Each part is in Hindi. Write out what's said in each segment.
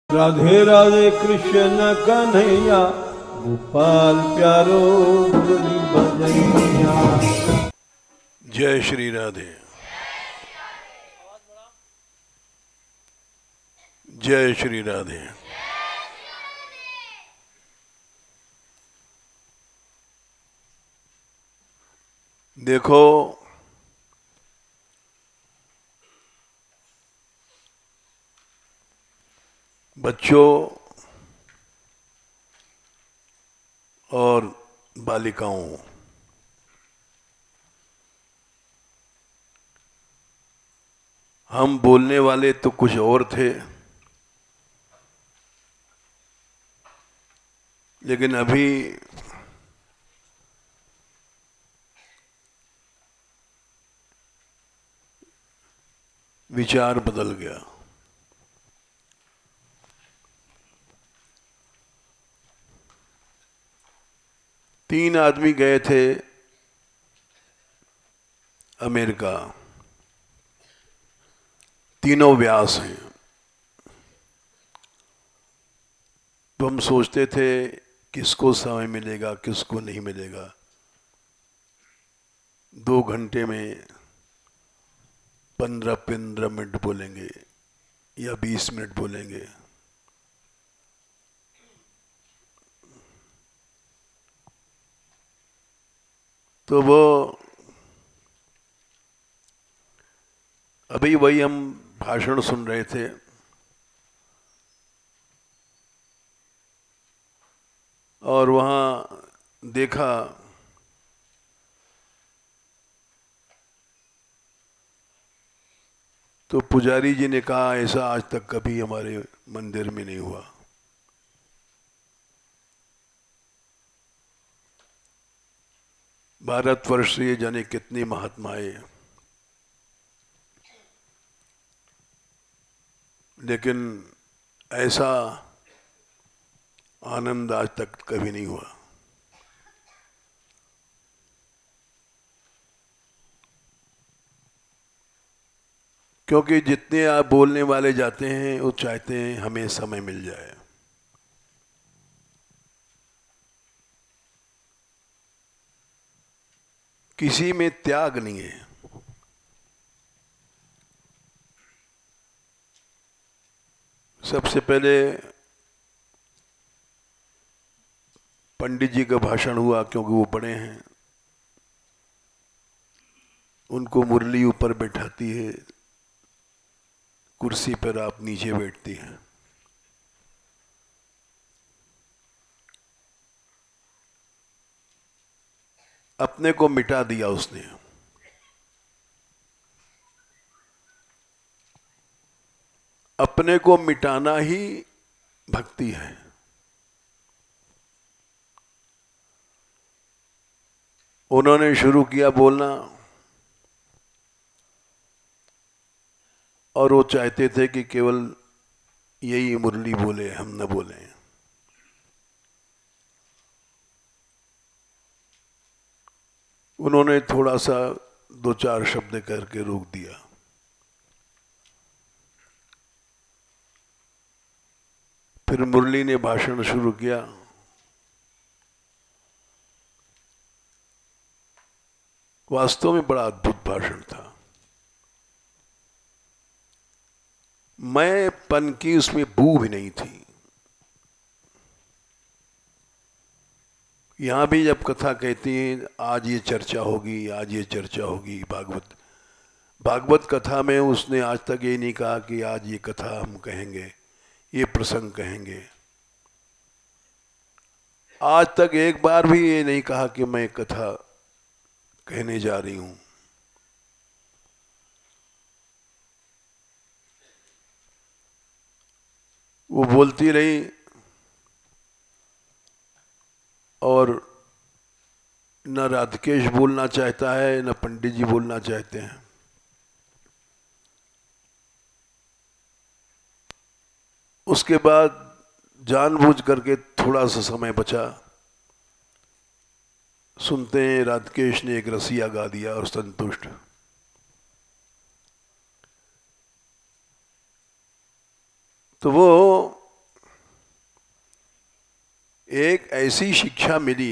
राधे राधे कृष्ण कन्हैया गोपाल प्यारो मुरली बजैया। जय श्री राधे। जय श्री राधे। देखो, बच्चों और बालिकाओं, हम बोलने वाले तो कुछ और थे, लेकिन अभी विचार बदल गया। तीन आदमी गए थे अमेरिका, तीनों व्यास हैं। तो हम सोचते थे किसको समय मिलेगा किसको नहीं मिलेगा। 2 घंटे में 15-15 मिनट बोलेंगे या 20 मिनट बोलेंगे। तो वो अभी वही हम भाषण सुन रहे थे। और वहाँ देखा तो पुजारी जी ने कहा, ऐसा आज तक कभी हमारे मंदिर में नहीं हुआ। भारतवर्ष से जाने कितनी महात्माएं, लेकिन ऐसा आनंद आज तक कभी नहीं हुआ। क्योंकि जितने आप बोलने वाले जाते हैं वो चाहते हैं हमें समय मिल जाए। किसी में त्याग नहीं है। सबसे पहले पंडित जी का भाषण हुआ, क्योंकि वो बड़े हैं, उनको मुरली ऊपर बैठाती है, कुर्सी पर आप नीचे बैठती हैं। अपने को मिटा दिया उसने। अपने को मिटाना ही भक्ति है। उन्होंने शुरू किया बोलना, और वो चाहते थे कि केवल यही मुरली बोले, हम न बोले। उन्होंने थोड़ा सा 2-4 शब्द करके रोक दिया। फिर मुरली ने भाषण शुरू किया। वास्तव में बड़ा अद्भुत भाषण था। मैं पन की उसमें बू भी नहीं थी। यहां भी जब कथा कहती है आज ये चर्चा होगी, आज ये चर्चा होगी, भागवत कथा में उसने आज तक ये नहीं कहा कि आज ये कथा हम कहेंगे, ये प्रसंग कहेंगे। आज तक एक बार भी ये नहीं कहा कि मैं कथा कहने जा रही हूं। वो बोलती रही और न राधिकेश बोलना चाहता है, न पंडित जी बोलना चाहते हैं। उसके बाद जानबूझ करके थोड़ा सा समय बचा, सुनते हैं राधिकेश ने एक रसिया गा दिया और संतुष्ट। तो वो एक ऐसी शिक्षा मिली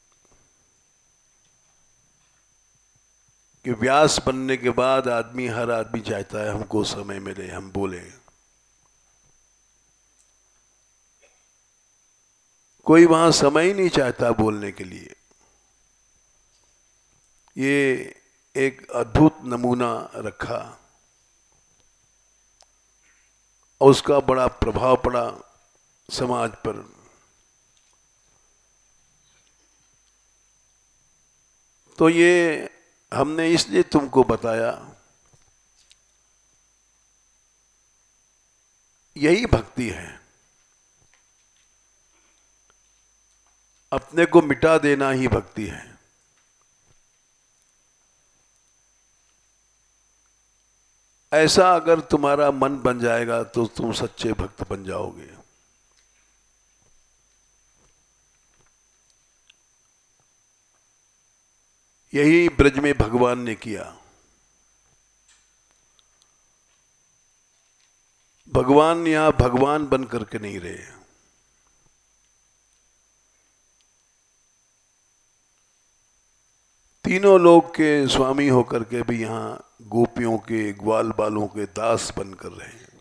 कि व्यास बनने के बाद हर आदमी चाहता है हमको समय मिले, हम बोले। कोई वहां समय ही नहीं चाहता बोलने के लिए। ये एक अद्भुत नमूना रखा और उसका बड़ा प्रभाव पड़ा समाज पर। तो ये हमने इसलिए तुमको बताया, यही भक्ति है। अपने को मिटा देना ही भक्ति है। ऐसा अगर तुम्हारा मन बन जाएगा तो तुम सच्चे भक्त बन जाओगे। यही ब्रज में भगवान ने किया। भगवान यहां भगवान बन करके नहीं रहे, तीनों लोग के स्वामी होकर के भी यहां गोपियों के ग्वाल बालों के दास बनकर रहे हैं।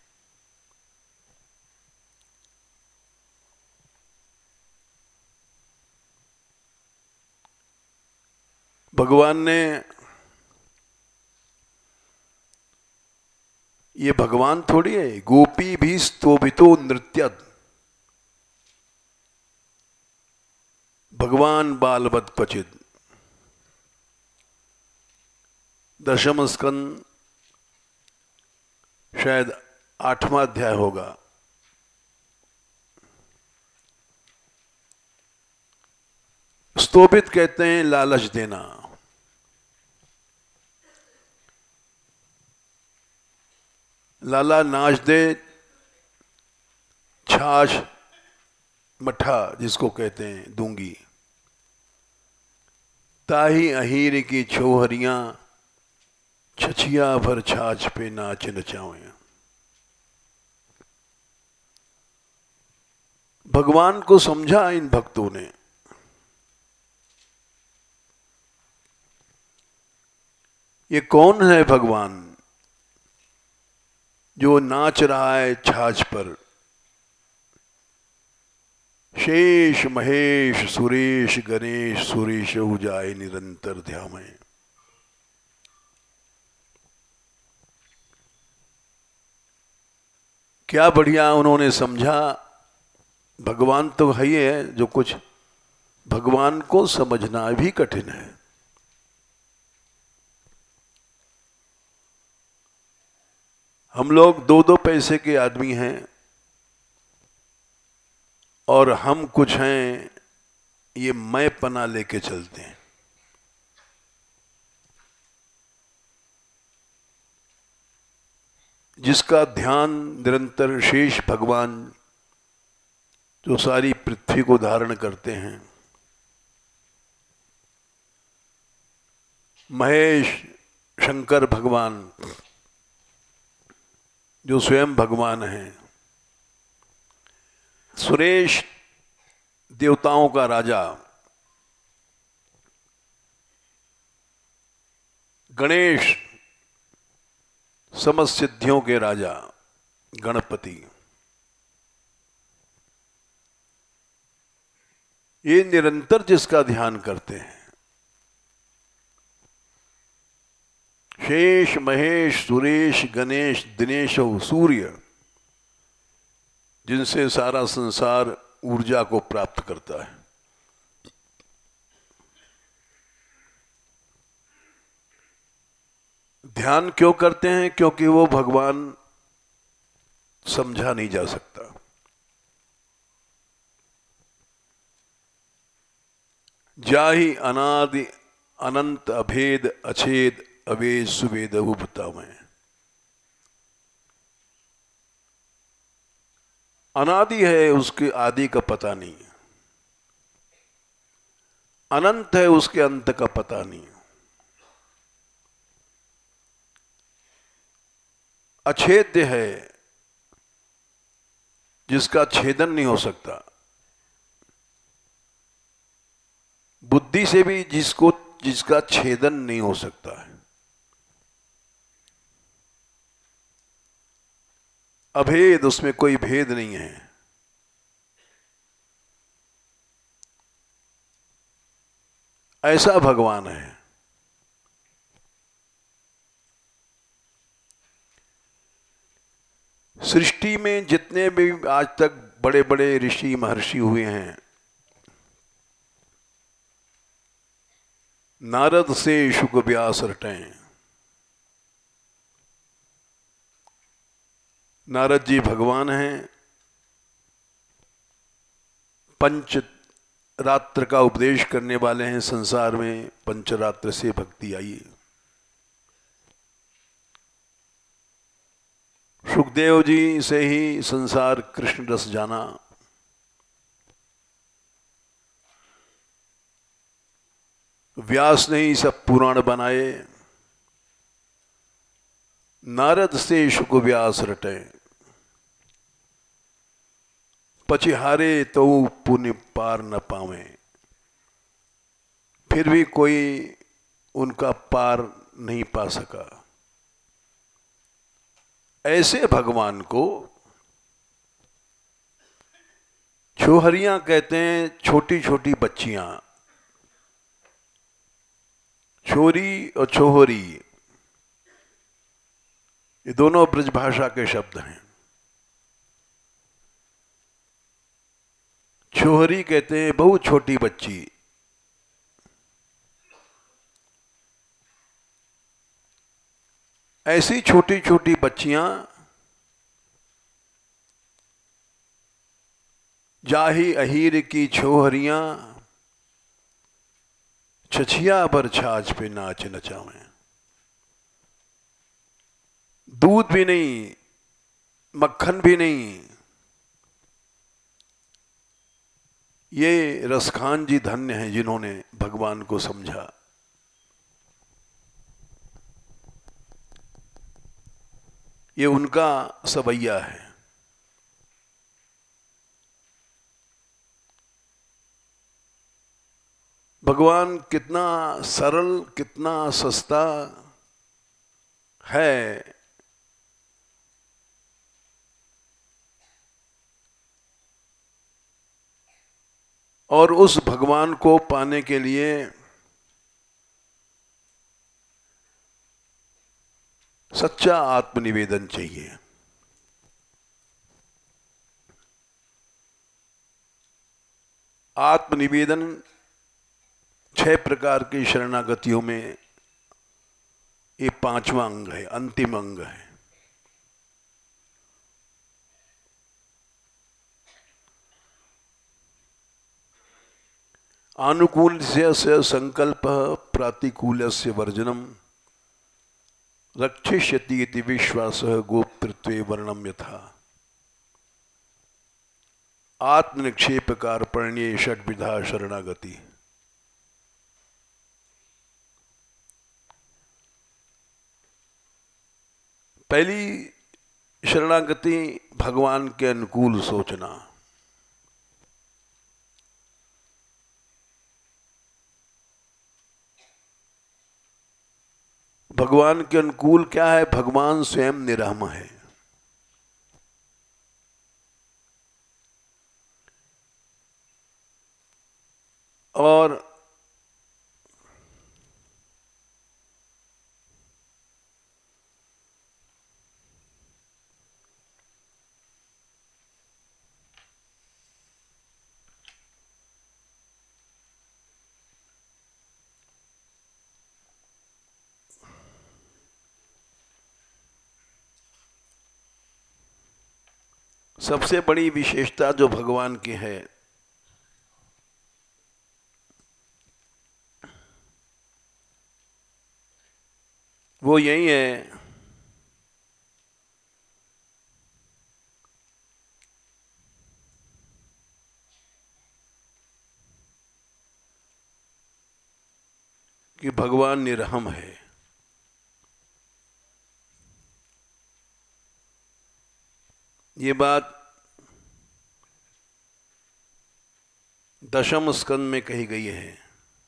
भगवान ने, ये भगवान थोड़ी है, गोपी भी स्तोभितो नृत्यत, भगवान बालवत क्वचित। दशम स्कंद शायद 8वां अध्याय होगा। स्तोभित कहते हैं लालच देना। लाला नाच दे, छाछ मठा जिसको कहते हैं दूंगी, ताही अहीर की छोहरियां, छछिया भर छाछ पे नाच नचावे। भगवान को समझा इन भक्तों ने। ये कौन है भगवान जो नाच रहा है छाछ पर? शेष महेश सुरेश गणेश सुरेश जाए निरंतर ध्यान में। क्या बढ़िया उन्होंने समझा। भगवान तो है ही है जो कुछ, भगवान को समझना भी कठिन है। हम लोग 2-2 पैसे के आदमी हैं और हम कुछ हैं, ये मैं पना लेके चलते हैं। जिसका ध्यान निरंतर शेष भगवान जो सारी पृथ्वी को धारण करते हैं, महेश शंकर भगवान जो स्वयं भगवान हैं, सुरेश देवताओं का राजा, गणेश समस्त सिद्धियों के राजा, गणपति, ये निरंतर जिसका ध्यान करते हैं, शेष महेश सुरेश गणेश दिनेश सूर्य, जिनसे सारा संसार ऊर्जा को प्राप्त करता है। ध्यान क्यों करते हैं? क्योंकि वो भगवान समझा नहीं जा सकता। जाहि अनादि अनंत अभेद अछेद अवेद सुवेद बतावें। अनादि है, उसके आदि का पता नहीं, अनंत है, उसके अंत का पता नहीं, अछेद्य है, जिसका छेदन नहीं हो सकता, बुद्धि से भी जिसका छेदन नहीं हो सकता है, अभेद, उसमें कोई भेद नहीं है, ऐसा भगवान है। सृष्टि में जितने भी आज तक बड़े बड़े ऋषि महर्षि हुए हैं, नारद से शुक व्यास रटें। नारद जी भगवान हैं, पंच रात्र का उपदेश करने वाले हैं। संसार में पंचरात्र से भक्ति आई। सुखदेव जी से ही संसार कृष्ण रस जाना। व्यास ने ही सब पुराण बनाए। नारद से शुक व्यास रटे, पचिहारे तो पुण्य पार न पावे। फिर भी कोई उनका पार नहीं पा सका। ऐसे भगवान को छोहरियां कहते हैं, छोटी छोटी बच्चियां। छोरी और छोहरी ये दोनों ब्रजभाषा के शब्द हैं। छोहरी कहते हैं बहुत छोटी बच्ची। ऐसी छोटी छोटी बच्चियां जाही अहीर की छोहरियां, छछिया भर छाछ पे नाच नचावें। दूध भी नहीं, मक्खन भी नहीं, ये रसखान जी धन्य हैं जिन्होंने भगवान को समझा। ये उनका सवैया है। भगवान कितना सरल, कितना सस्ता है। और उस भगवान को पाने के लिए सच्चा आत्मनिवेदन चाहिए। आत्मनिवेदन 6 प्रकार की शरणागतियों में ये 5वां अंग है, अंतिम अंग है। आनुकूल्यस्य संकल्प, प्रातिकूल्यस्य वर्जनम, रक्षिष्यति इति विश्वास गोप्तृत्वे वर्णम यथा। आत्मनिक्षेप कार्पण्ये षड्विधा शरणागति। पहली शरणागति भगवान के अनुकूल सोचना। भगवान के अनुकूल क्या है? भगवान स्वयं निरहम है। और सबसे बड़ी विशेषता जो भगवान की है, वो यही है कि भगवान निरहम है। ये बात 10वें स्कंद में कही गई है।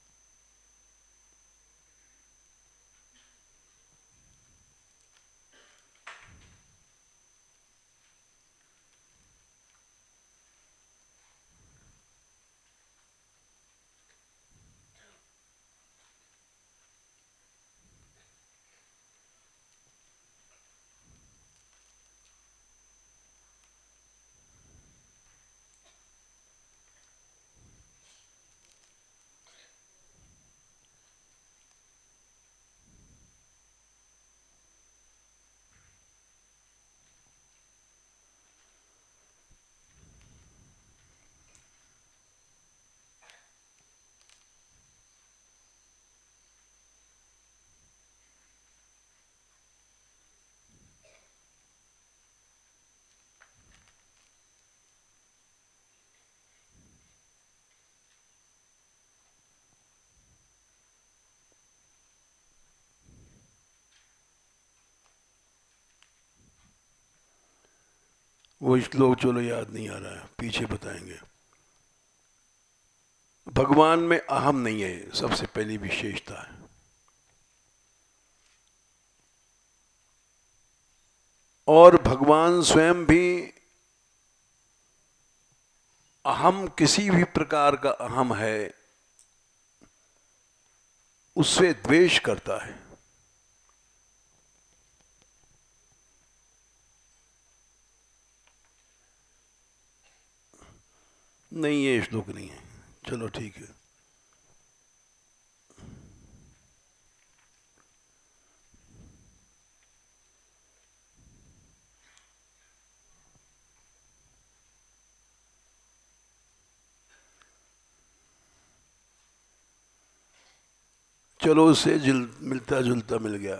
वो श्लोक चलो याद नहीं आ रहा है, पीछे बताएंगे। भगवान में अहम नहीं है, सबसे पहली विशेषता है। और भगवान स्वयं भी अहम, किसी भी प्रकार का अहम है उससे द्वेष करता है। नहीं, ये श्लोक नहीं है, चलो ठीक है। चलो, उससे मिलता जुलता मिल गया।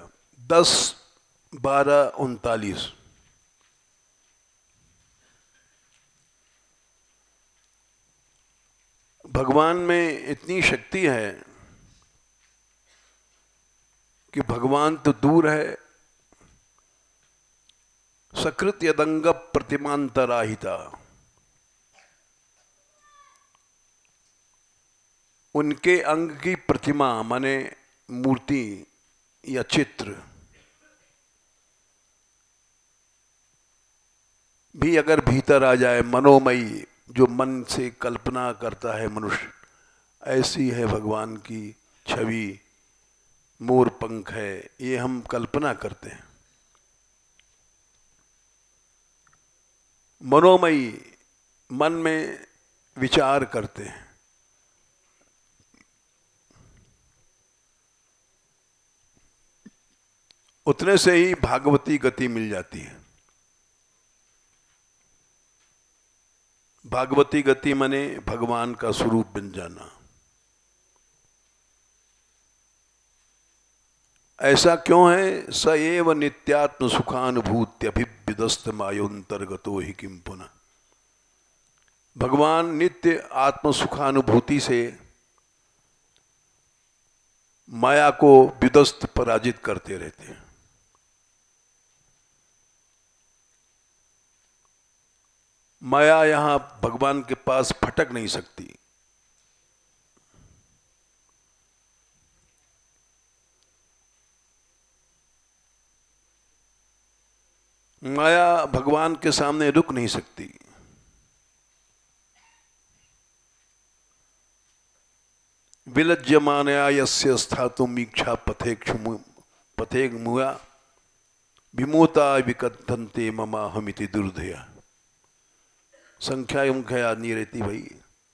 10-12-39। भगवान में इतनी शक्ति है कि भगवान तो दूर है, सकृत यदंग प्रतिमांतराहिता, उनके अंग की प्रतिमा माने मूर्ति या चित्र भी अगर भीतर आ जाए, मनोमयी, जो मन से कल्पना करता है मनुष्य, ऐसी है भगवान की छवि। मोर पंख है, ये हम कल्पना करते हैं। मनोमयी, मन में विचार करते हैं। उतने से ही भागवती गति मिल जाती है। भागवती गति माने भगवान का स्वरूप बन जाना। ऐसा क्यों है? स एव नित्यात्म सुखानुभूत्यभिविदस्त मायोंतर्गतो ही किम पुनः। भगवान नित्य आत्म सुखानुभूति से माया को विदस्त, पराजित करते रहते हैं। माया यहां भगवान के पास फटक नहीं सकती। माया भगवान के सामने रुक नहीं सकती। विलज्यमानया यस्य स्थातुम इच्छा पथेग मुया विमोता विकथन्ते ममा हमिति दुर्धया। संख्या याद नहीं रहती भाई,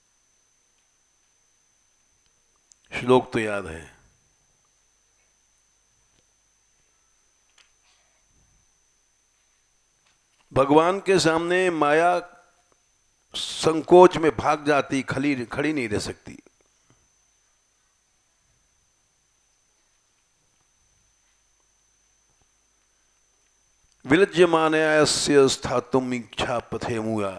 श्लोक तो याद है। भगवान के सामने माया संकोच में भाग जाती, खड़ी नहीं रह सकती। विलज्यमानस्य स्थातुम इच्छा पथे मुया,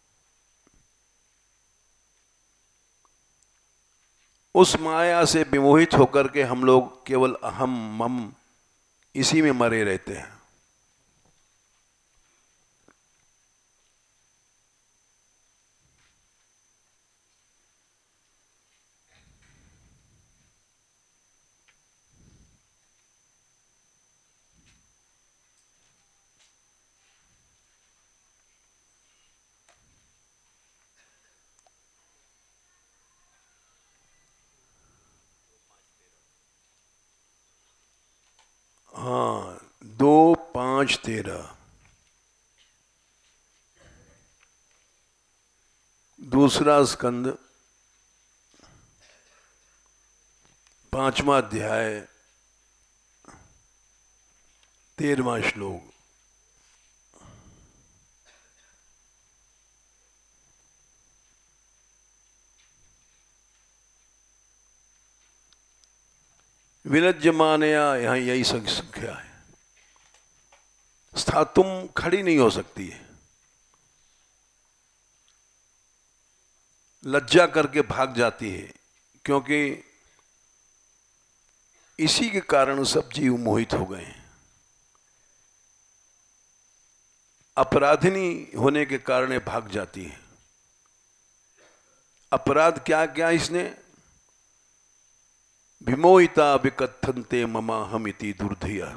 उस माया से विमोहित होकर के हम लोग केवल अहम मम इसी में मरे रहते हैं। हाँ, 2-5-13 दूसरा स्कंद 5वां अध्याय 13वां श्लोक। विलज्यमानया, यहां यही संख्या है। स्थातुम खड़ी नहीं हो सकती है, लज्जा करके भाग जाती है, क्योंकि इसी के कारण सब जीव मोहित हो गए हैं। अपराधिनी होने के कारण भाग जाती है। अपराध क्या क्या इसने? विमोहिता विकथन्ते ममा हमिति दुर्धिया।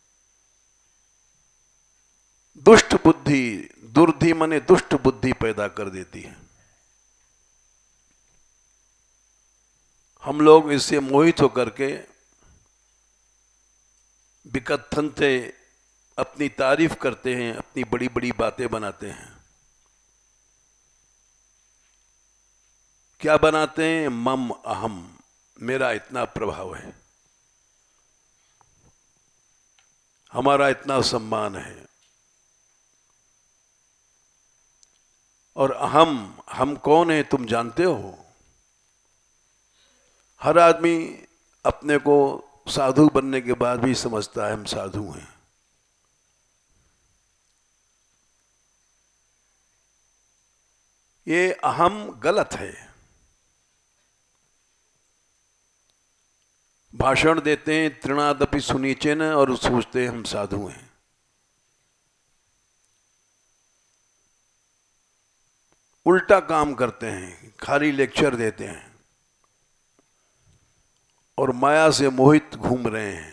दुष्ट बुद्धि, दुर्धि माने दुष्ट बुद्धि पैदा कर देती है। हम लोग इससे मोहित होकर के विकथन्ते अपनी तारीफ करते हैं, अपनी बड़ी बड़ी बातें बनाते हैं। क्या बनाते हैं? मम अहम, मेरा इतना प्रभाव है, हमारा इतना सम्मान है। और हम कौन है तुम जानते हो? हर आदमी अपने को साधु बनने के बाद भी समझता है हम साधु हैं। ये अहम गलत है। भाषण देते हैं तृणादपि सुनीचेन और सोचते हैं हम साधु हैं। उल्टा काम करते हैं, खाली लेक्चर देते हैं और माया से मोहित घूम रहे हैं।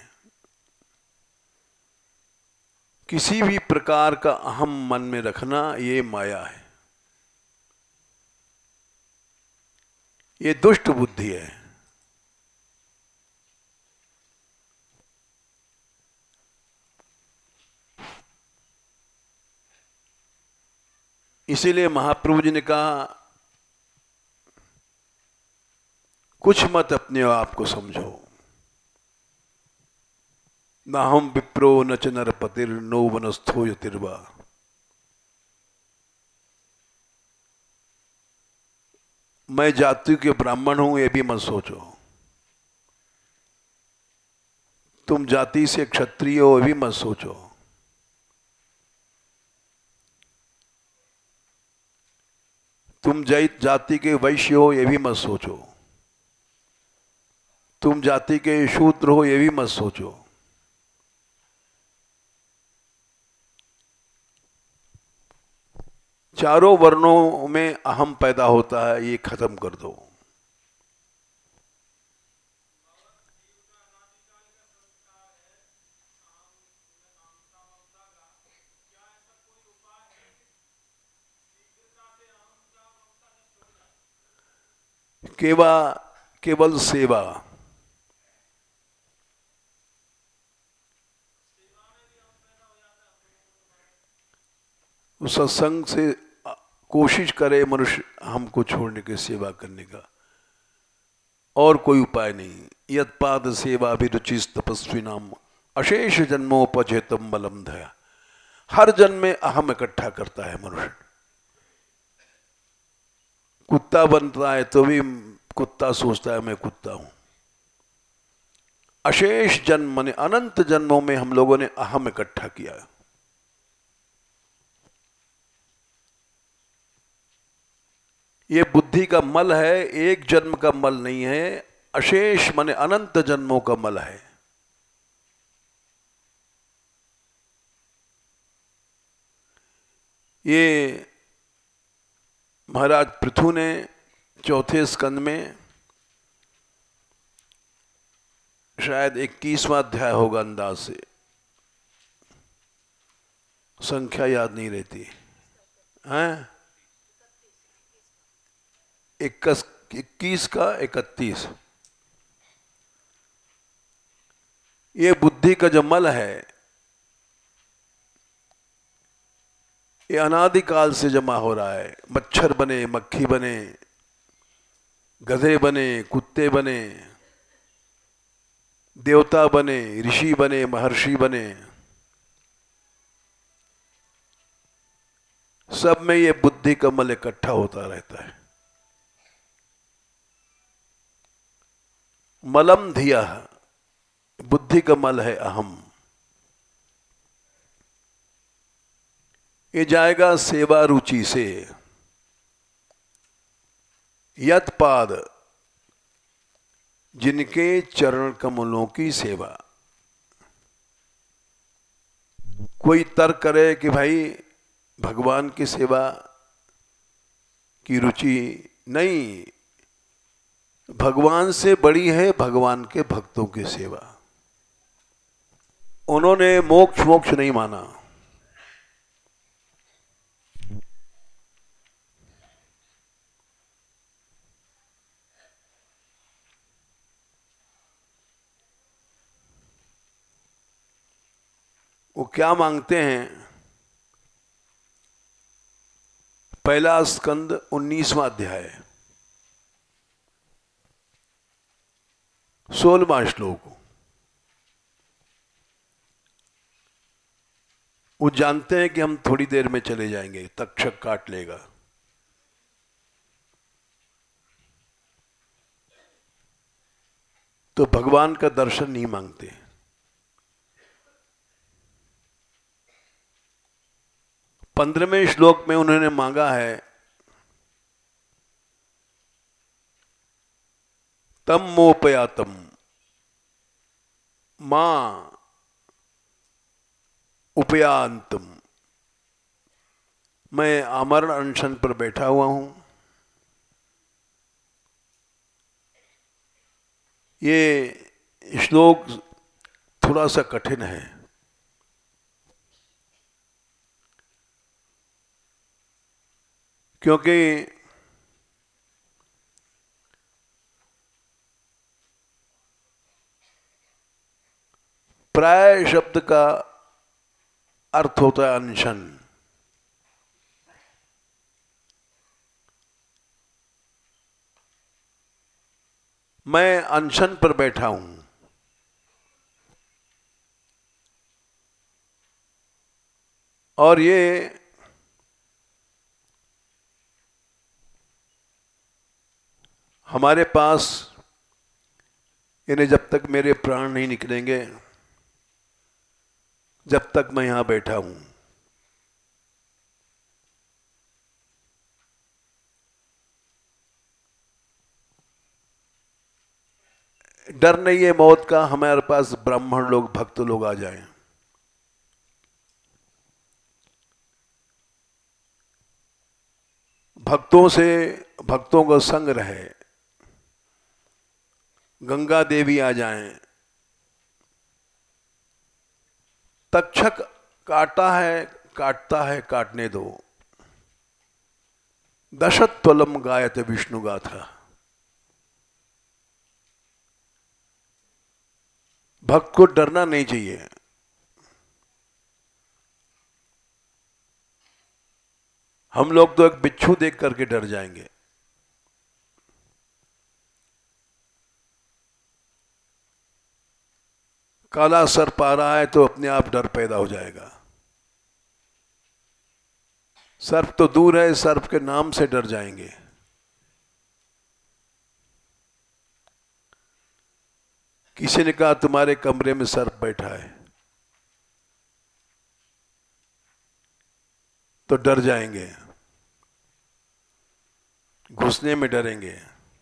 किसी भी प्रकार का अहम मन में रखना ये माया है, ये दुष्ट बुद्धि है। इसीलिए महाप्रभु जी ने कहा कुछ मत अपने आप को समझो। न हम विप्रो न च नरपतिर नो वनस्थो यतिर्वा। मैं जाति के ब्राह्मण हूं ये भी मत सोचो। तुम जाति से क्षत्रिय हो ये भी मत सोचो। तुम जाति के वैश्य हो ये भी मत सोचो। तुम जाति के शूद्र हो ये भी मत सोचो। चारों वर्णों में अहम पैदा होता है, ये खत्म कर दो। केवल सेवा। सत्संग से कोशिश करे मनुष्य हमको छोड़ने की सेवा करने का, और कोई उपाय नहीं। यत्पाद सेवा अभिरुचि तपस्वी नाम अशेष जन्मोपजेतम बलम धया। हर जन्म में अहम इकट्ठा करता है मनुष्य। कुत्ता बनता है तो भी कुत्ता सोचता है मैं कुत्ता हूं। अशेष जन्म माने अनंत जन्मों में हम लोगों ने अहम इकट्ठा किया। ये बुद्धि का मल है, एक जन्म का मल नहीं है। अशेष माने अनंत जन्मों का मल है। ये महाराज पृथु ने चौथे स्कंद में शायद 21वां अध्याय होगा अंदाज से, संख्या याद नहीं रहती हैं। 21 का 31। ये बुद्धि का जो मल है ये अनादिकाल से जमा हो रहा है। मच्छर बने, मक्खी बने, गधे बने, कुत्ते बने, देवता बने, ऋषि बने, महर्षि बने, सब में ये बुद्धि का मल इकट्ठा होता रहता है। मलम धिया, बुद्धि का मल है अहम। ये जाएगा सेवा रुचि से। यत पाद, जिनके चरण कमलों की सेवा। कोई तर्क करे कि भाई भगवान की सेवा की रुचि नहीं, भगवान से बड़ी है भगवान के भक्तों की सेवा। उन्होंने मोक्ष मोक्ष नहीं माना। वो क्या मांगते हैं? पहला स्कंद 19वां अध्याय 16वां श्लोक। वो जानते हैं कि हम थोड़ी देर में चले जाएंगे, तक्षक काट लेगा। तो भगवान का दर्शन नहीं मांगते। पंद्रहवें श्लोक में उन्होंने मांगा है, तम मोपयातम मां उपयांतम, मैं आमरण अनशन पर बैठा हुआ हूं। ये श्लोक थोड़ा सा कठिन है, क्योंकि प्राय शब्द का अर्थ होता है अनशन। मैं अनशन पर बैठा हूं, और ये हमारे पास, यानी जब तक मेरे प्राण नहीं निकलेंगे, जब तक मैं यहां बैठा हूं, डर नहीं है मौत का। हमारे पास ब्राह्मण लोग, भक्त लोग आ जाएं, भक्तों से, भक्तों का संग रहे, गंगा देवी आ जाएं, तक्षक काटता है, काटने दो। दशत्वलम गायत विष्णु गाथा। भक्त को डरना नहीं चाहिए। हम लोग तो एक बिच्छू देख करके डर जाएंगे। काला सर्प आ रहा है तो अपने आप डर पैदा हो जाएगा। सर्प तो दूर है, सर्प के नाम से डर जाएंगे। किसी ने कहा तुम्हारे कमरे में सर्प बैठा है, तो डर जाएंगे, घुसने में डरेंगे।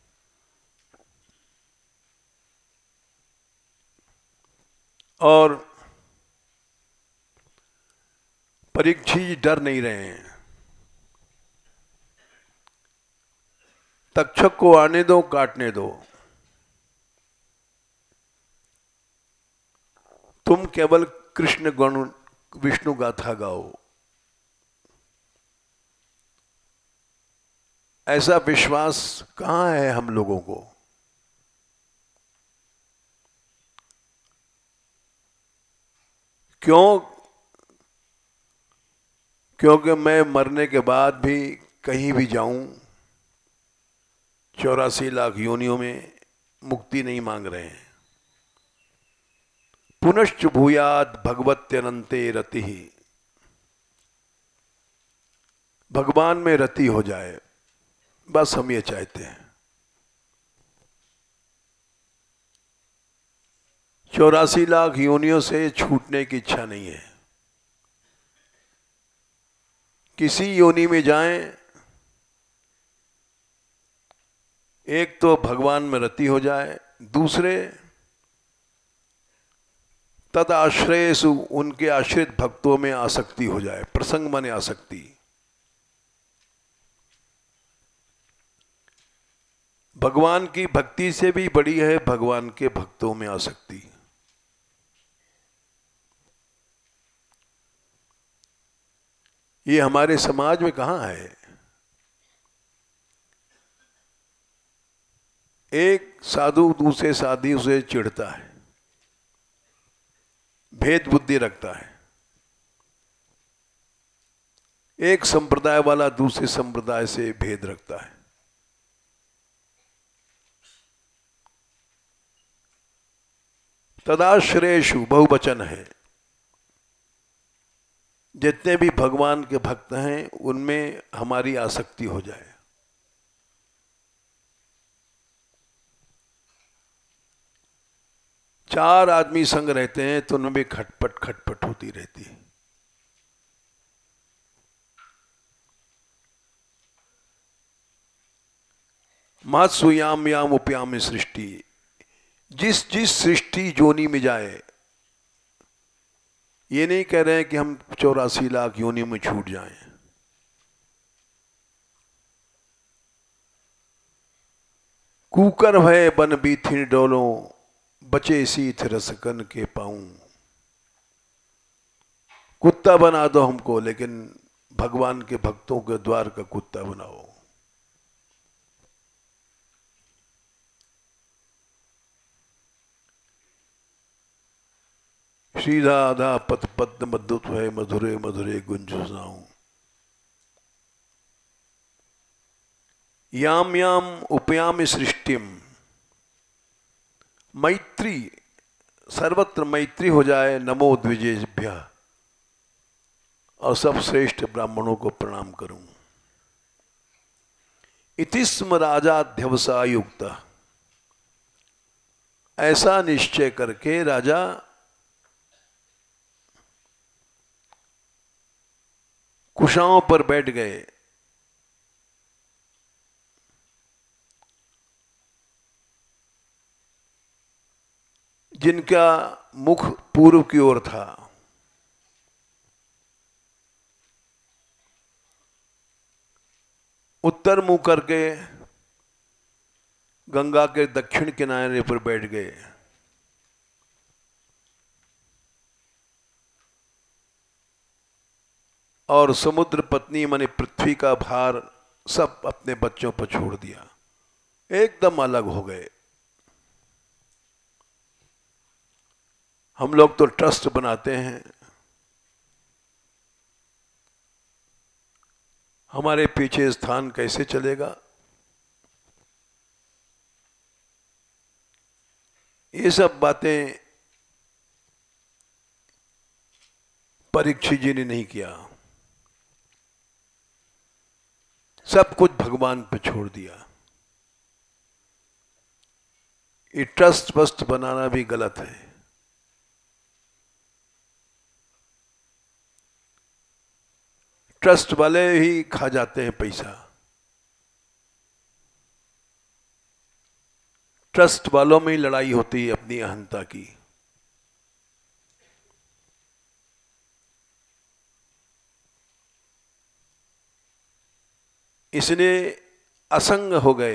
और परीक्षित डर नहीं रहे हैं। तक्षक को आने दो, काटने दो। तुम केवल कृष्ण गुण विष्णु गाथा गाओ। ऐसा विश्वास कहां है हम लोगों को? क्यों? क्योंकि मैं मरने के बाद भी कहीं भी जाऊं, 84 लाख योनियों में मुक्ति नहीं मांग रहे हैं। पुनश्च भूयात भगवत्यनंते रति, भगवान में रति हो जाए, बस हम ये चाहते हैं। 84 लाख योनियों से छूटने की इच्छा नहीं है। किसी योनि में जाएं, एक तो भगवान में रति हो जाए, दूसरे तद आश्रयसु, उनके आश्रित भक्तों में आसक्ति हो जाए। प्रसंग माने आसक्ति। भगवान की भक्ति से भी बड़ी है भगवान के भक्तों में आसक्ति। ये हमारे समाज में कहां है? एक साधु दूसरे साधु से चिढ़ता है, भेद बुद्धि रखता है। एक संप्रदाय वाला दूसरे संप्रदाय से भेद रखता है। तदाश्रयेषु बहुवचन है। जितने भी भगवान के भक्त हैं उनमें हमारी आसक्ति हो जाए। चार आदमी संग रहते हैं तो उनमें भी खटपट खटपट होती रहती है। महत्सु याम याम उपयाम सृष्टि, जिस जिस सृष्टि जोनी में जाए। ये नहीं कह रहे हैं कि हम 84 लाख योनि में छूट जाएं। कूकर भय बन बीथिन डोलों, बचे सीथ रसकन के पाऊं। कुत्ता बना दो हमको, लेकिन भगवान के भक्तों के द्वार का कुत्ता बनाओ। सीधा आधा पथ पद्म मद्दुत है, मधुरे मधुरे गुंज सुनाऊं। याम याम उपयाम सृष्टिम, मैत्री, सर्वत्र मैत्री हो जाए। नमो द्विजेभ्य, और सब श्रेष्ठ ब्राह्मणों को प्रणाम करूं। इति स्म राजाध्यवसायुक्त, ऐसा निश्चय करके राजा कुशाओं पर बैठ गए। जिनका मुख पूर्व की ओर था। उत्तर मुंह करके गंगा के दक्षिण किनारे पर बैठ गए। और समुद्र पत्नी माने पृथ्वी का भार सब अपने बच्चों पर छोड़ दिया। एकदम अलग हो गए। हम लोग तो ट्रस्ट बनाते हैं, हमारे पीछे स्थान कैसे चलेगा। ये सब बातें परीक्षित जी ने नहीं किया। सब कुछ भगवान पे छोड़ दिया। ये ट्रस्ट वस्ट बनाना भी गलत है। ट्रस्ट वाले ही खा जाते हैं पैसा। ट्रस्ट वालों में ही लड़ाई होती है अपनी अहंता की। इसलिए असंग हो गए।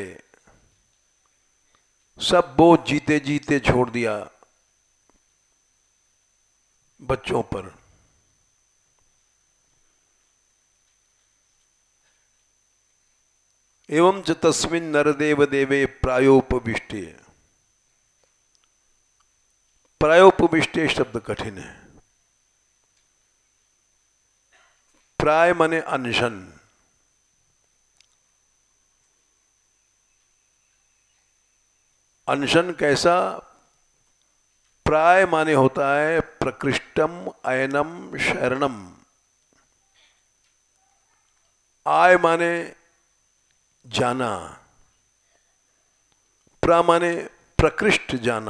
सब बोझ जीते जीते छोड़ दिया बच्चों पर। एवं च तस्मिन् नरदेव देवे प्रायोपविष्टे। प्रायोपविष्टे शब्द कठिन है। प्राय माने अनशन। अनशन कैसा? प्राय माने होता है प्रकृष्टम अयनम शरणम। आय माने जाना, प्रा माने प्रकृष्ट जाना।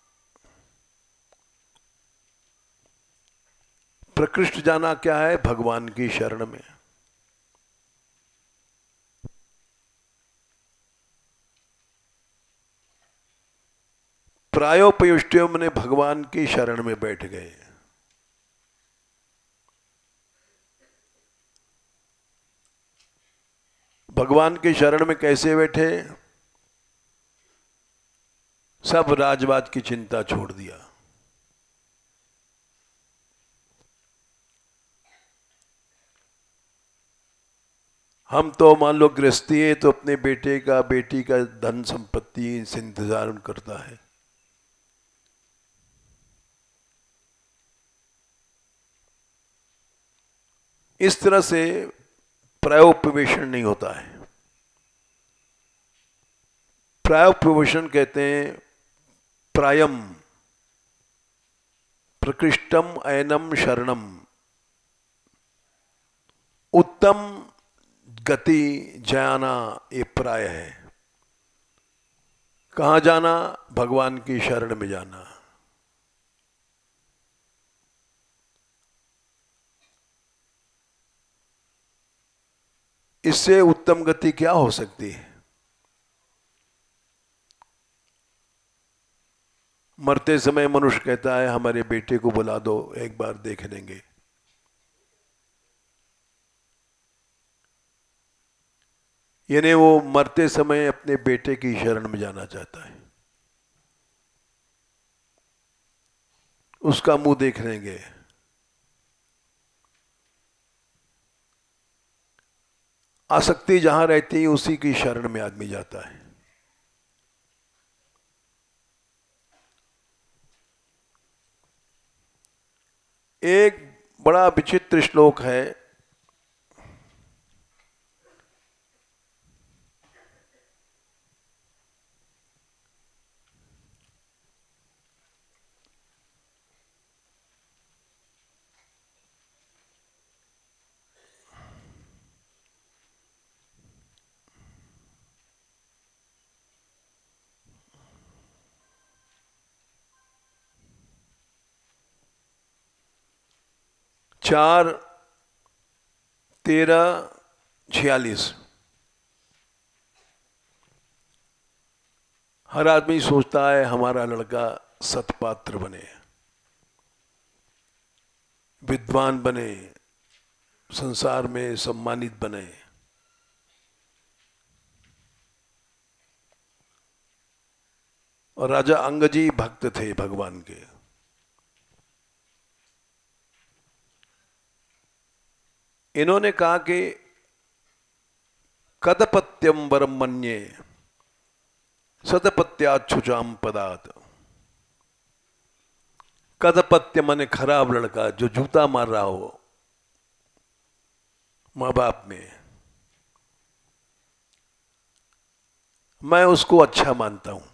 प्रकृष्ट जाना क्या है? भगवान की शरण में। प्रायोपयुष्टियों ने भगवान की शरण में बैठ गए। भगवान की शरण में कैसे बैठे? सब राजवाज की चिंता छोड़ दिया। हम तो मान लो गृहस्थी है तो अपने बेटे का बेटी का धन संपत्ति से इंतजार करता है। इस तरह से प्रायोपवेशन नहीं होता है। प्रायोपवेशन कहते हैं प्रायम प्रकृष्टम ऐनम शरणम, उत्तम गति जाना, ये प्राय है। कहाँ जाना? भगवान की शरण में जाना। इससे उत्तम गति क्या हो सकती है? मरते समय मनुष्य कहता है हमारे बेटे को बुला दो, एक बार देख लेंगे। यानी वो मरते समय अपने बेटे की शरण में जाना चाहता है, उसका मुंह देख लेंगे। आसक्ति जहां रहती है उसी की शरण में आदमी जाता है। एक बड़ा विचित्र श्लोक है। चार 13:46। हर आदमी सोचता है हमारा लड़का सत्पात्र बने, विद्वान बने, संसार में सम्मानित बने। और राजा अंगजी भक्त थे भगवान के। इन्होंने कहा कि कदपत्यम वरम मन्ये सतपत्याच्छुचाम पदात। कदपत्य माने खराब लड़का जो जूता मार रहा हो माँ बाप में, मैं उसको अच्छा मानता हूं।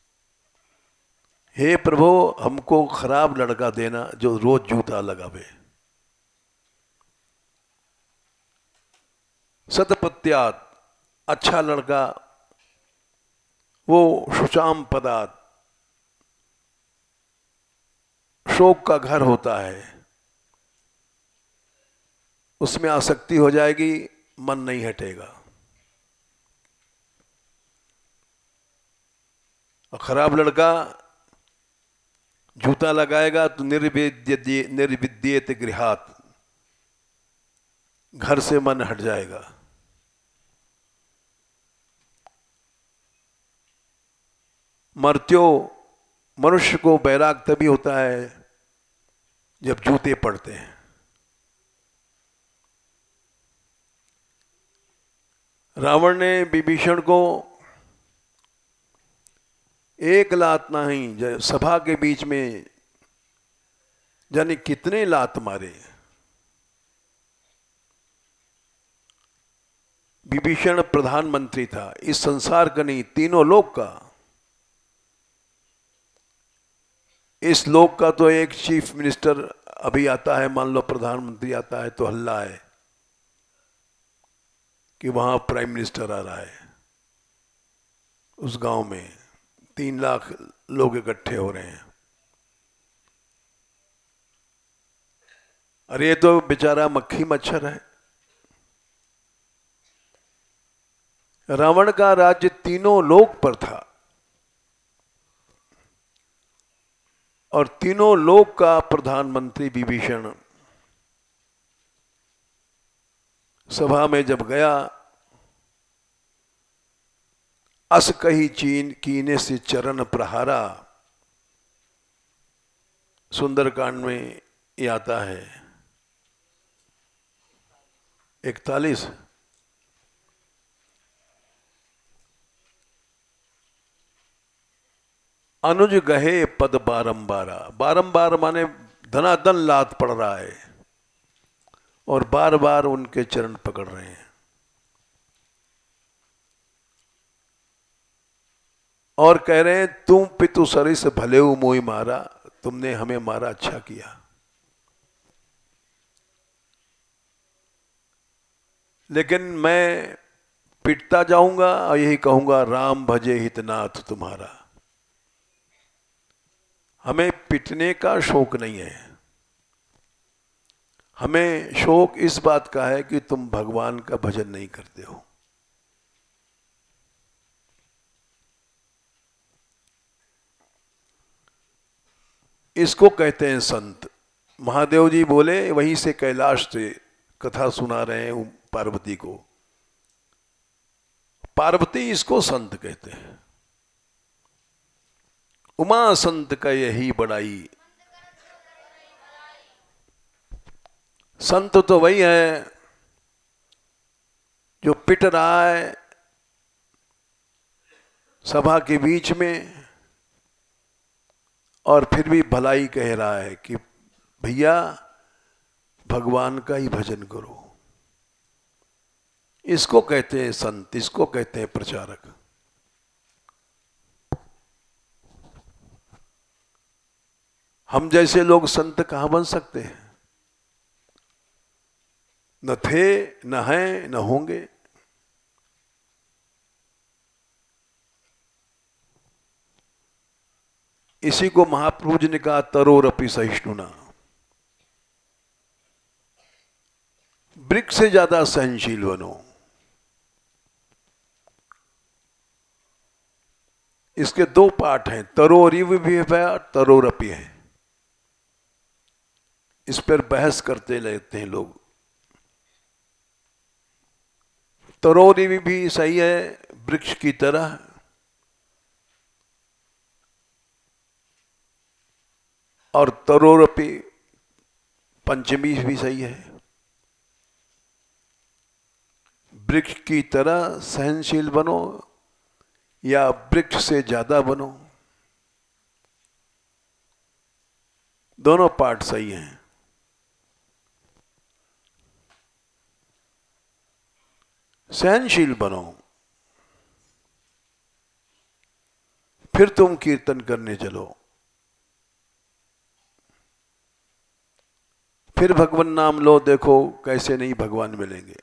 हे प्रभु, हमको खराब लड़का देना जो रोज जूता लगावे। सतपत्यात, अच्छा लड़का, वो शुचाम पदात, शोक का घर होता है, उसमें आसक्ति हो जाएगी, मन नहीं हटेगा। और खराब लड़का जूता लगाएगा तो निर्विद्येत गृहात, घर से मन हट जाएगा। मर्त्यो, मनुष्य को बैराग तभी होता है जब जूते पड़ते हैं। रावण ने विभीषण को एक लात नहीं, सभा के बीच में जाने कितने लात मारे। विभीषण प्रधानमंत्री था इस संसार का नहीं, तीनों लोक का। इस लोक का तो एक चीफ मिनिस्टर अभी आता है, मान लो प्रधानमंत्री आता है तो हल्ला है कि वहां प्राइम मिनिस्टर आ रहा है। उस गांव में 3 लाख लोग इकट्ठे हो रहे हैं। अरे ये तो बेचारा मक्खी मच्छर है। रावण का राज्य तीनों लोक पर था। और तीनों लोक का प्रधानमंत्री विभीषण सभा में जब गया, अस कही चीन कीने से चरण प्रहारा, सुंदरकांड में ये आता है 41। अनुज गहे पद बारंबारा, बारंबार माने धनाधन लात पड़ रहा है और बार बार उनके चरण पकड़ रहे हैं। और कह रहे हैं तुम पितु सरिस भले मोहि मारा, तुमने हमें मारा अच्छा किया। लेकिन मैं पिटता जाऊंगा और यही कहूंगा राम भजे हितनाथ तुम्हारा। हमें पिटने का शौक नहीं है, हमें शौक इस बात का है कि तुम भगवान का भजन नहीं करते हो। इसको कहते हैं संत। महादेव जी बोले, वहीं से कैलाश से कथा सुना रहे हैं पार्वती को। पार्वती इसको संत कहते हैं। उमा संत का यही बड़ाई। संत तो वही है जो पिट रहा है सभा के बीच में और फिर भी भलाई कह रहा है कि भैया भगवान का ही भजन करो। इसको कहते हैं संत, इसको कहते हैं प्रचारक। हम जैसे लोग संत कहां बन सकते हैं? न थे, न हैं, न होंगे। इसी को महाप्रभु जी ने कहा तरोरपि सहिष्णुना, वृक्ष से ज्यादा सहनशील बनो। इसके दो पाठ हैं, तरोरिव भी है, तरोरपि है। इस पर बहस करते रहते हैं लोग। तरोरिव भी सही है, वृक्ष की तरह, और तरोरपि पंचमी भी सही है। वृक्ष की तरह सहनशील बनो या वृक्ष से ज्यादा बनो, दोनों पाठ सही हैं। सहनशील बनो, फिर तुम कीर्तन करने चलो, फिर भगवान नाम लो, देखो कैसे नहीं भगवान मिलेंगे।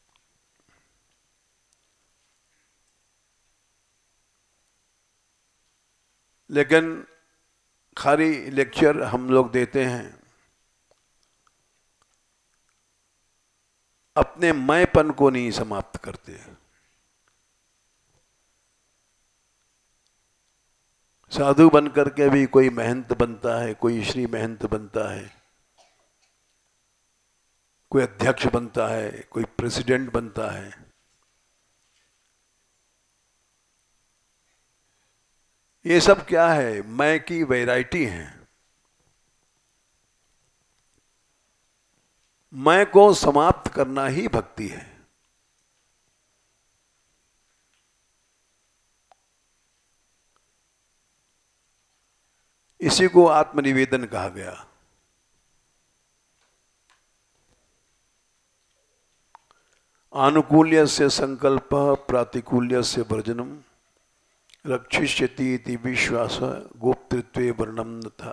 लेकिन खाली लेक्चर हम लोग देते हैं, अपने मैंपन को नहीं समाप्त करते। साधु बन करके भी कोई महंत बनता है, कोई श्री महंत बनता है, कोई अध्यक्ष बनता है, कोई प्रेसिडेंट बनता है। ये सब क्या है? मैं की वैरायटी है। मैं को समाप्त करना ही भक्ति है। इसी को आत्मनिवेदन कहा गया। आनुकूल्यस्य संकल्प प्रातिकूल्यस्य वर्जनम रक्षिष्यति इति विश्वास गोप्तृत्वे वर्णम न था।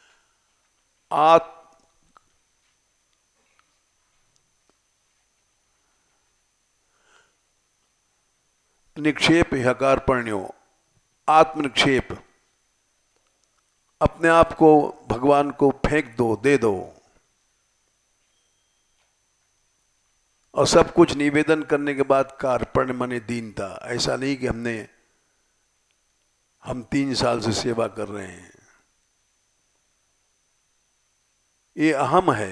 निक्षेप हकारपण्यो, आत्मनिक्षेप, अपने आप को भगवान को फेंक दो, दे दो, और सब कुछ निवेदन करने के बाद कार्पण्य माने दीनता। ऐसा नहीं कि हम 3 साल से सेवा कर रहे हैं, ये अहम है,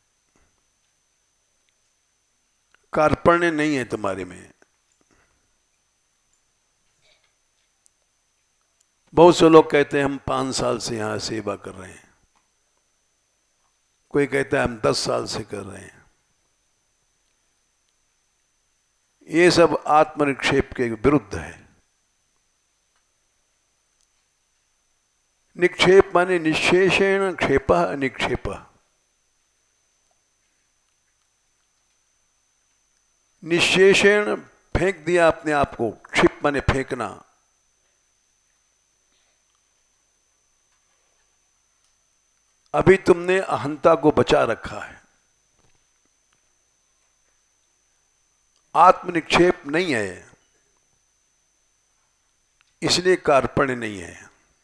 कार्पण्य नहीं है तुम्हारे में। बहुत से लोग कहते हैं हम 5 साल से यहां सेवा कर रहे हैं, कोई कहता है हम 10 साल से कर रहे हैं। ये सब आत्मनिक्षेप के विरुद्ध है। निक्षेप माने निशेषेण क्षेप निक्षेप। निशेषेण फेंक दिया अपने आप को, क्षिप माने फेंकना। अभी तुमने अहंता को बचा रखा है। आत्मनिक्षेप नहीं है, इसलिए कार्पण्य नहीं है,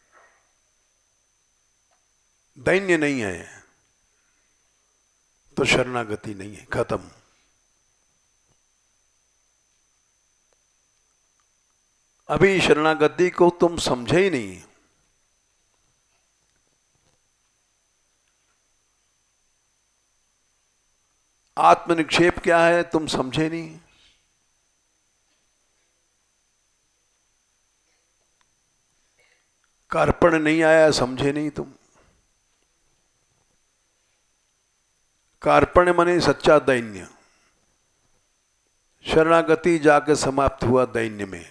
दैन्य नहीं है, तो शरणागति नहीं है। खत्म। अभी शरणागति को तुम समझे ही नहीं। आत्मनिक्षेप क्या है तुम समझे नहीं। कार्पण्य नहीं आया, समझे नहीं तुम। कार्पण्य माने सच्चा दैन्य। शरणागति जाकर समाप्त हुआ दैन्य में।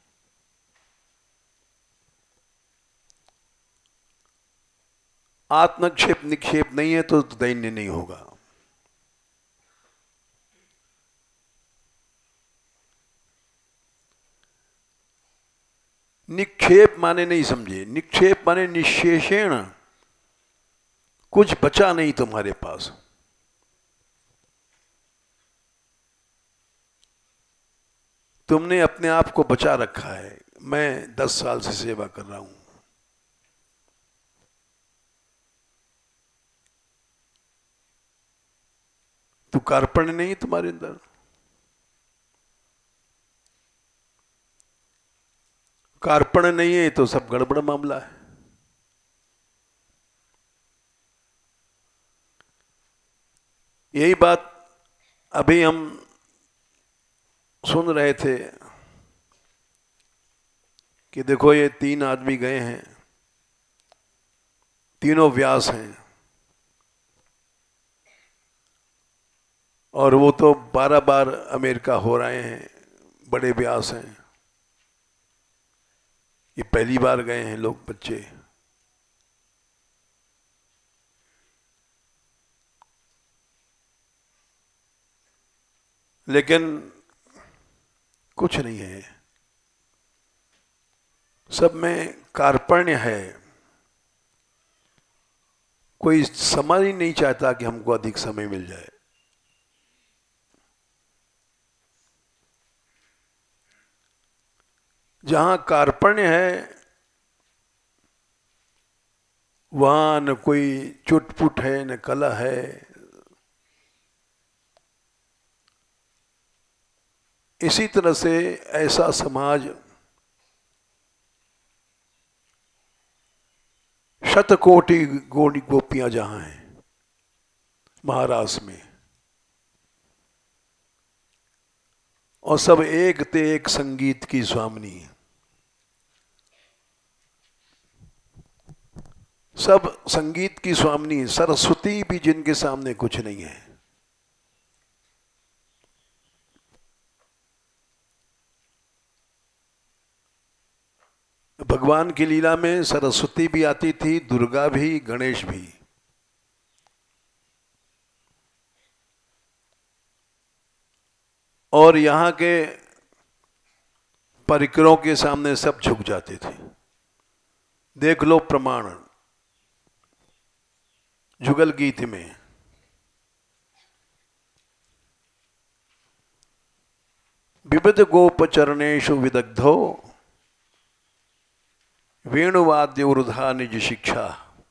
आत्मक्षेप निक्षेप नहीं है तो दैन्य नहीं होगा। निक्षेप माने नहीं समझे। निक्षेप माने निशेषेण, कुछ बचा नहीं तुम्हारे पास। तुमने अपने आप को बचा रखा है। मैं 10 साल से सेवा कर रहा हूं। तो कार्पण्य नहीं तुम्हारे अंदर। कार्पण्य नहीं है तो सब गड़बड़ मामला है। यही बात अभी हम सुन रहे थे कि देखो ये 3 आदमी गए हैं, तीनों व्यास हैं, और वो तो 12 बार अमेरिका हो रहे हैं, बड़े व्यास हैं। ये पहली बार गए हैं लोग, बच्चे। लेकिन कुछ नहीं है, सब में कार्पण्य है। कोई समझ ही नहीं चाहता कि हमको अधिक समय मिल जाए। जहां कार्पण्य है वहां न कोई चुटपुट है, न कला है। इसी तरह से ऐसा समाज शतकोटि गोपियां जहां हैं महाराष्ट्र में, और सब एक ते एक संगीत की स्वामिनी, सब संगीत की स्वामिनी। सरस्वती भी जिनके सामने कुछ नहीं है। भगवान की लीला में सरस्वती भी आती थी, दुर्गा भी, गणेश भी। और यहां के परिकरों के सामने सब झुक जाते थे। देख लो प्रमाण जुगल गीत में। विविध गोपचरणेषु विदग्धो वेणुवाद्य वृथा निज शिक्षा,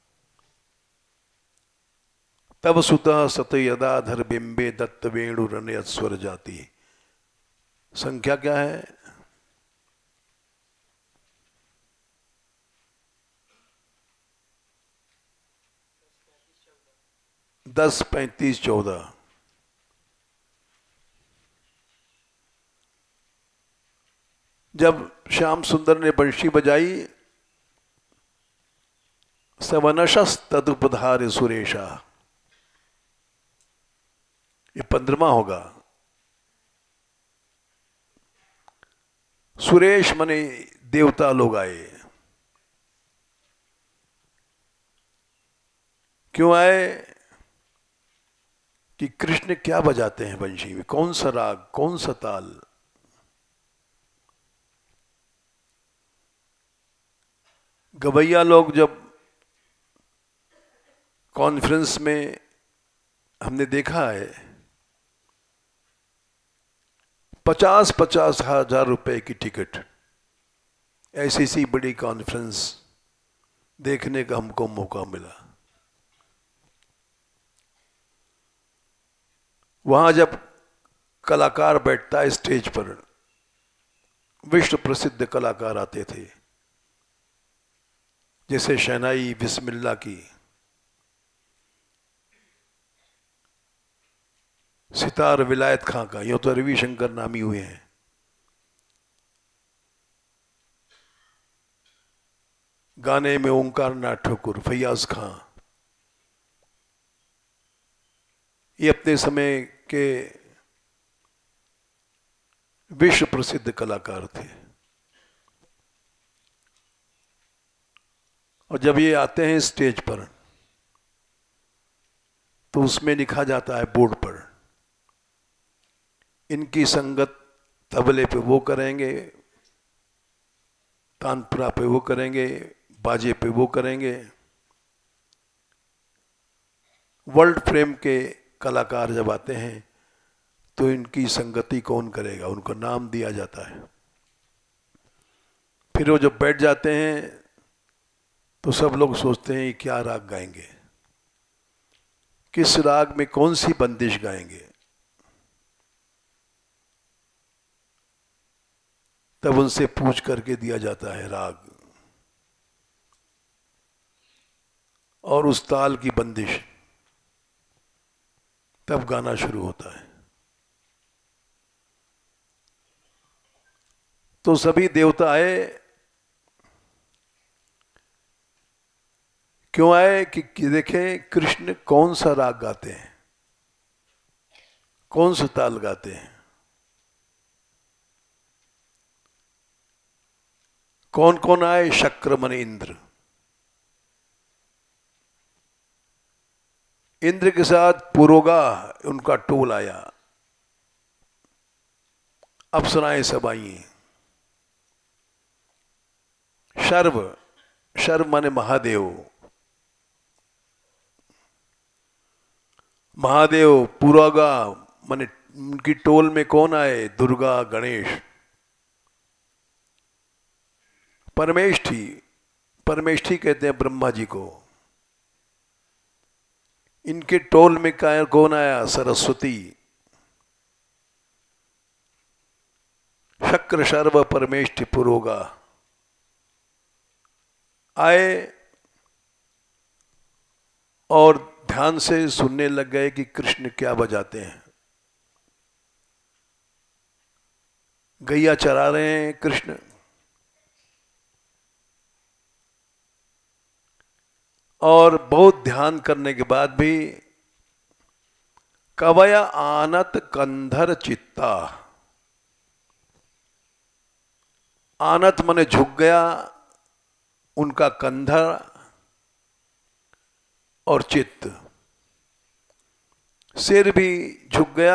तब सुतः सत यदाधर बिंबे दत्त वेणुरन स्वर जाति। संख्या क्या है? 10:35-14। जब श्याम सुंदर ने बंशी बजाई, सवनशस तदुपधार्य सुरेशा, ये 15वां होगा। सुरेश मने देवता लोग आए। क्यों आए? कि कृष्ण क्या बजाते हैं बंशी में, कौन सा राग, कौन सा ताल। गवैया लोग जब कॉन्फ्रेंस में हमने देखा है, 50-50 हजार रुपए की टिकट, ऐसी सी बड़ी कॉन्फ्रेंस देखने का हमको मौका मिला। वहां जब कलाकार बैठता है स्टेज पर, विश्व प्रसिद्ध कलाकार आते थे, जैसे शहनाई बिस्मिल्लाह की, सितार विलायत खां का, यूं तो रविशंकर नामी हुए हैं, गाने में ओंकार नाथ ठाकुर, फैयाज खां, ये अपने समय के विश्व प्रसिद्ध कलाकार थे। और जब ये आते हैं स्टेज पर, तो उसमें लिखा जाता है बोर्ड पर, इनकी संगत तबले पे वो करेंगे, तानपुरा पे वो करेंगे, बाजे पे वो करेंगे। वर्ल्ड फ्रेम के कलाकार जब आते हैं तो इनकी संगति कौन करेगा, उनको नाम दिया जाता है। फिर वो जब बैठ जाते हैं तो सब लोग सोचते हैं क्या राग गाएंगे, किस राग में कौन सी बंदिश गाएंगे। तब उनसे पूछ करके दिया जाता है राग और उस ताल की बंदिश, तब गाना शुरू होता है। तो सभी देवता आए। क्यों आए? कि देखें कृष्ण कौन सा राग गाते हैं, कौन सा ताल गाते हैं। कौन कौन आए? शक्र मन इंद्र, इंद्र के साथ पुरोगा उनका टोल आया, अप्सराएं सब आई। शर्व, शर्व माने महादेव, महादेव पुरोगा माने उनकी टोल में कौन आए? दुर्गा गणेश। परमेष्ठी, परमेष्ठी कहते हैं ब्रह्मा जी को। इनके टोल में कौन आया? सरस्वती। शक्र शर्व परमेष्ठी पुरोगा आए और ध्यान से सुनने लग गए कि कृष्ण क्या बजाते हैं। गैया चरा रहे हैं कृष्ण, और बहुत ध्यान करने के बाद भी कवय आनत कंधर चित्ता, आनत मने झुक गया उनका कंधर और चित्त, सिर भी झुक गया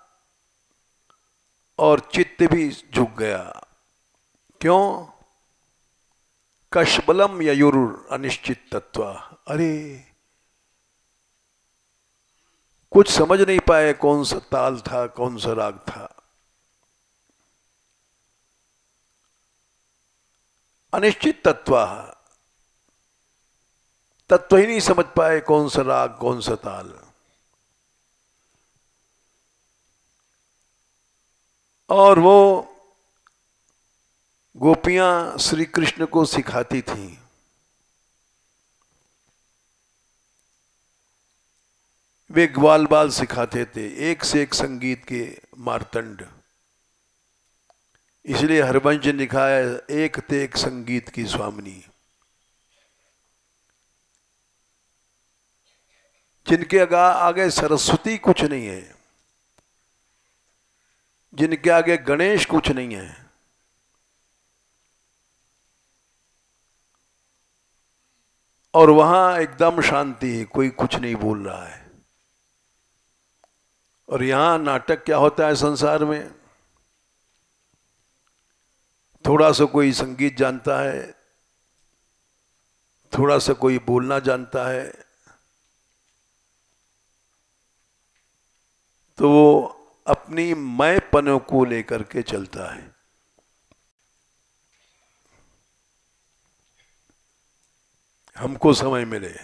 और चित्त भी झुक गया। क्यों? कशबलम ययुर अनिश्चित तत्व। अरे कुछ समझ नहीं पाए कौन सा ताल था, कौन सा राग था। अनिश्चित तत्व, तत्व ही नहीं समझ पाए कौन सा राग, कौन सा ताल। और वो गोपियां श्री कृष्ण को सिखाती थीं। वे ग्वाल बाल सिखाते थे, एक से एक संगीत के मारतंड। इसलिए हरवंश ने लिखा है, एक ते एक संगीत की स्वामिनी। जिनके आगे सरस्वती कुछ नहीं है, जिनके आगे गणेश कुछ नहीं है, और वहां एकदम शांति है, कोई कुछ नहीं बोल रहा है। और यहां नाटक क्या होता है संसार में, थोड़ा सा कोई संगीत जानता है, थोड़ा सा कोई बोलना जानता है, तो वो अपनी मैंपनों को लेकर के चलता है। हमको समय मिले,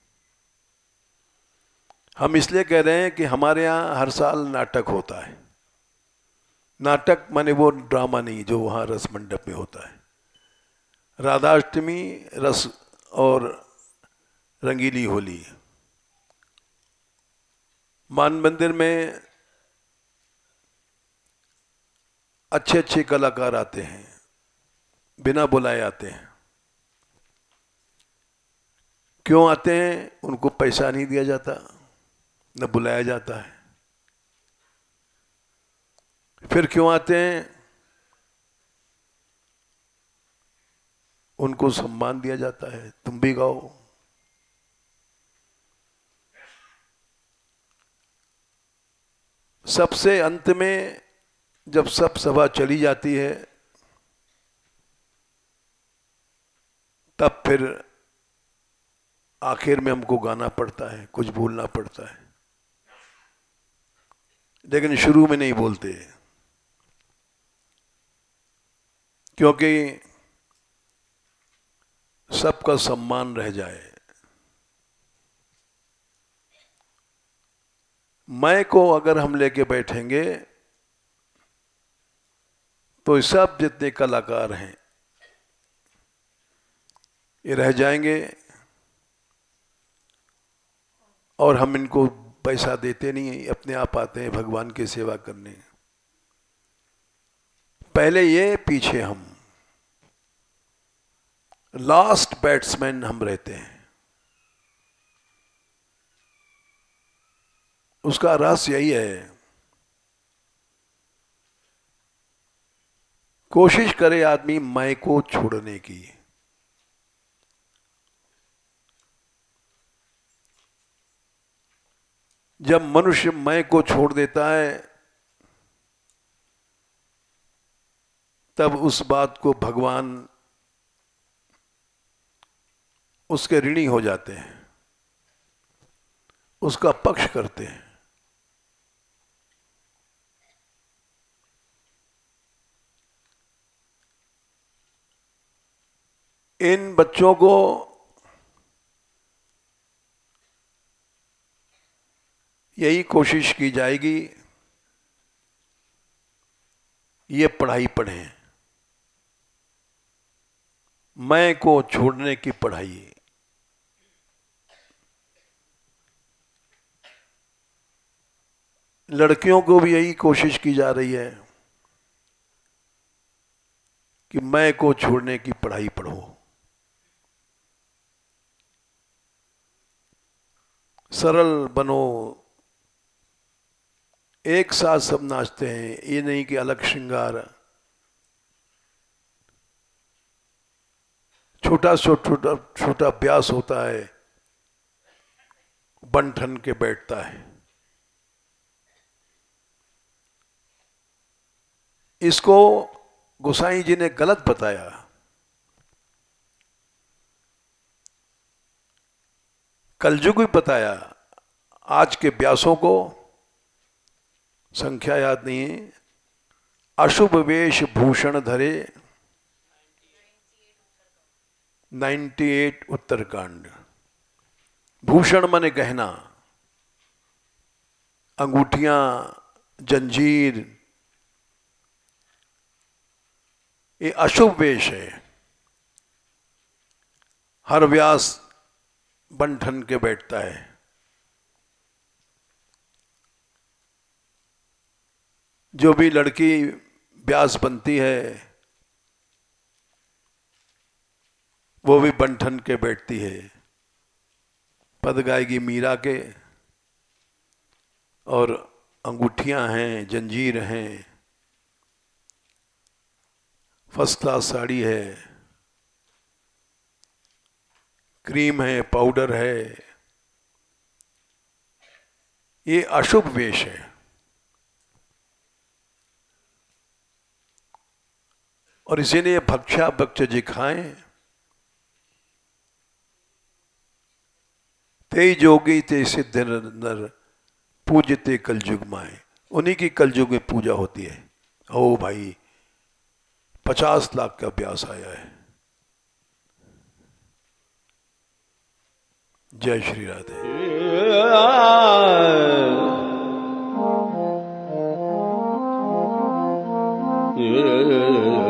हम इसलिए कह रहे हैं कि हमारे यहाँ हर साल नाटक होता है। नाटक माने वो ड्रामा नहीं जो वहाँ रस मंडप में होता है। राधाष्टमी रस और रंगीली होली। मान मंदिर में अच्छे अच्छे कलाकार आते हैं, बिना बुलाए आते हैं। क्यों आते हैं? उनको पैसा नहीं दिया जाता, न बुलाया जाता है। फिर क्यों आते हैं? उनको सम्मान दिया जाता है, तुम भी गाओ। सबसे अंत में जब सब सभा चली जाती है, तब फिर आखिर में हमको गाना पड़ता है, कुछ बोलना पड़ता है, लेकिन शुरू में नहीं बोलते, क्योंकि सबका सम्मान रह जाए। मैं को अगर हम लेके बैठेंगे तो सब जितने कलाकार हैं ये रह जाएंगे, और हम इनको पैसा देते नहीं हैं, अपने आप आते हैं भगवान की सेवा करने। पहले ये, पीछे हम, लास्ट बैट्समैन हम रहते हैं। उसका रहस्य यही है, कोशिश करे आदमी मैं को छोड़ने की। जब मनुष्य मैं को छोड़ देता है, तब उस बात को भगवान उसके ऋणी हो जाते हैं, उसका पक्ष करते हैं। इन बच्चों को यही कोशिश की जाएगी, ये पढ़ाई पढ़ें, मैं को छोड़ने की पढ़ाई। लड़कियों को भी यही कोशिश की जा रही है कि मैं को छोड़ने की पढ़ाई पढ़ो। सरल बनो, एक साथ सब नाचते हैं, ये नहीं कि अलग श्रृंगार। छोटा छोटा छोटा अभ्यास होता है, बन ठन के बैठता है। इसको गोसाई जी ने गलत बताया। कलयुग भी बताया। आज के व्यासों को संख्या याद नहीं है। अशुभ वेश भूषण धरे 98 उत्तरकांड। भूषण माने गहना, अंगूठियां, जंजीर, ये अशुभ वेश है। हर व्यास बन ठन के बैठता है। जो भी लड़की ब्यास बनती है वो भी बंठन के बैठती है। पद गाएगी मीरा के, और अंगूठियां हैं, जंजीर हैं, फर्स्ट क्लास साड़ी है, क्रीम है, पाउडर है। ये अशुभ वेश है। और इसीलिए भक्षा भक्ष जिखाएं ते जोगी ते सिद्ध नर पूजते कलयुग माए। उन्हीं की कलयुग में पूजा होती है। ओ भाई 50 लाख का ब्यास आया है। जय श्री राधे। Yeah.